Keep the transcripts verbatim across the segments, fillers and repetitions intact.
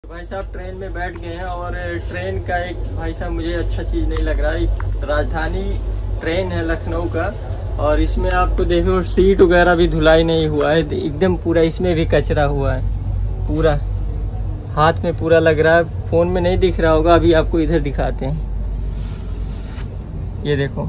भाई साहब ट्रेन में बैठ गए हैं और ट्रेन का एक भाई साहब मुझे अच्छा चीज नहीं लग रहा है। राजधानी ट्रेन है लखनऊ का और इसमें आपको देखो सीट वगैरह भी धुलाई नहीं हुआ है, एकदम पूरा इसमें भी कचरा हुआ है, पूरा हाथ में पूरा लग रहा है। फोन में नहीं दिख रहा होगा, अभी आपको इधर दिखाते हैं। ये देखो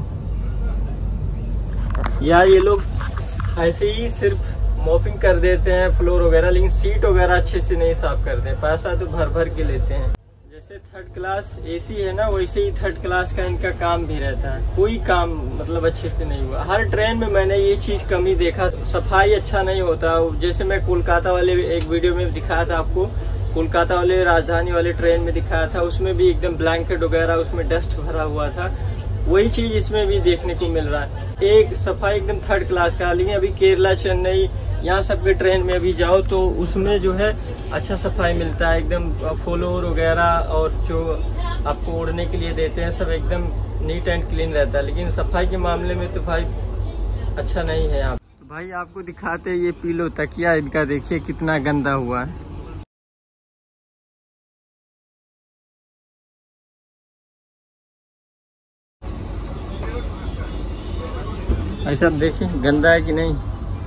यार, ये लोग ऐसे ही सिर्फ मॉपिंग कर देते हैं फ्लोर वगैरह, लेकिन सीट वगैरह अच्छे से नहीं साफ करते हैं। पैसा तो भर भर के लेते हैं। जैसे थर्ड क्लास एसी है ना, वैसे ही थर्ड क्लास का इनका काम भी रहता है। कोई काम मतलब अच्छे से नहीं हुआ। हर ट्रेन में मैंने ये चीज कमी देखा, सफाई अच्छा नहीं होता। जैसे मैं कोलकाता वाले एक वीडियो में दिखाया था आपको, कोलकाता वाले राजधानी वाले ट्रेन में दिखाया था, उसमें भी एकदम ब्लैंकेट वगैरह उसमें डस्ट भरा हुआ था। वही चीज इसमें भी देखने को मिल रहा है। एक सफाई एकदम थर्ड क्लास का। लेकिन अभी केरला, चेन्नई, यहाँ सबके ट्रेन में अभी जाओ तो उसमें जो है अच्छा सफाई मिलता है, एकदम फ्लोर वगैरह और जो आपको ओढ़ने के लिए देते हैं सब एकदम नीट एंड क्लीन रहता है। लेकिन सफाई के मामले में तो भाई अच्छा नहीं है यहाँ। तो भाई आपको दिखाते हैं ये पीलो तकिया, इनका देखिए कितना गंदा हुआ है। ऐसा देखिए गंदा है कि नहीं,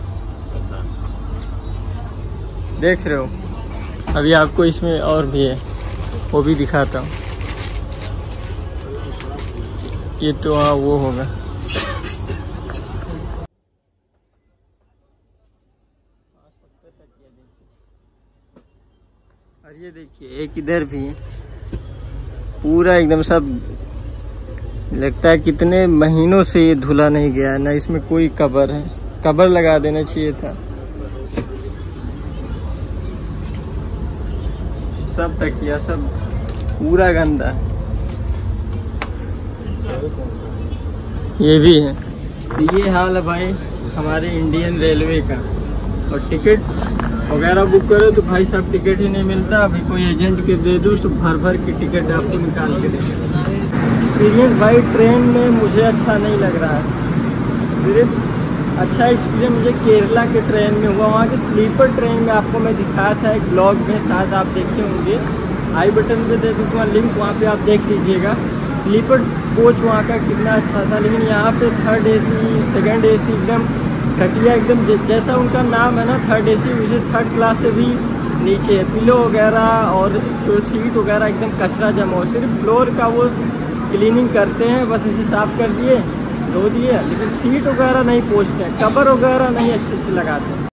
देख रहे हो। अभी आपको इसमें और भी है, वो भी दिखाता हूँ। ये तो हाँ वो होगा। और ये देखिए एक इधर भी है, पूरा एकदम सब लगता है कितने महीनों से ये धुला नहीं गया है ना। इसमें कोई कवर है, कवर लगा देना चाहिए था। सब तकिया सब पूरा गंदा है। ये भी है। तो ये हाल है भाई हमारे इंडियन रेलवे का। और टिकट वगैरह बुक करो तो भाई साहब टिकट ही नहीं मिलता। अभी कोई एजेंट के दे दो तो भर भर के टिकट आपको निकाल के देंगे। एक्सपीरियंस भाई ट्रेन में मुझे अच्छा नहीं लग रहा है। सिर्फ अच्छा एक्सपीरियंस मुझे केरला के ट्रेन में हुआ। वहाँ के स्लीपर ट्रेन में आपको मैं दिखाया था एक ब्लॉग में, शायद आप देखे होंगे। आई बटन पे दे दूँगा लिंक, वहाँ पे आप देख लीजिएगा। स्लीपर कोच वहाँ का कितना अच्छा था। लेकिन यहाँ पे थर्ड एसी, सेकंड एसी एकदम घटिया, एकदम जैसा उनका नाम है ना थर्ड एसी, उसे थर्ड क्लास से भी नीचे है। पिलो वगैरह और जो सीट वगैरह एकदम कचरा जमा हो। सिर्फ फ्लोर का वो क्लीनिंग करते हैं, बस इसे साफ कर दिए, धो दिए, लेकिन सीट वगैरह नहीं पोंछते हैं, कवर वगैरह नहीं अच्छे से लगाते हैं।